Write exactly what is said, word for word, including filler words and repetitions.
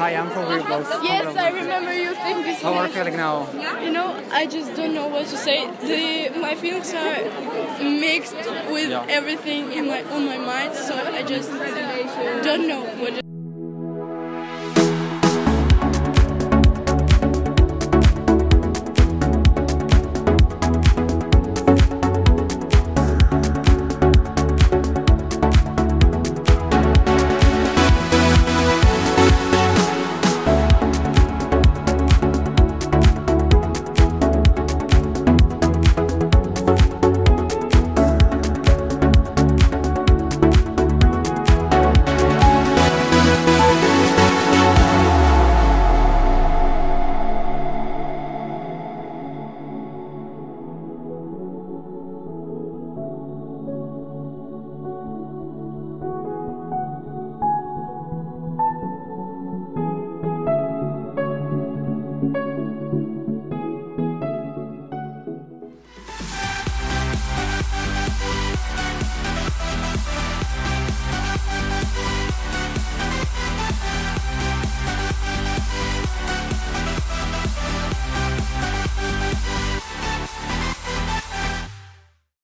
Hi, I'm from Weirdos. Yes, I remember you think this. How are you feeling now? You know, I just don't know what to say. The my feelings are mixed with Yeah. everything in my on my mind, so I just don't know what.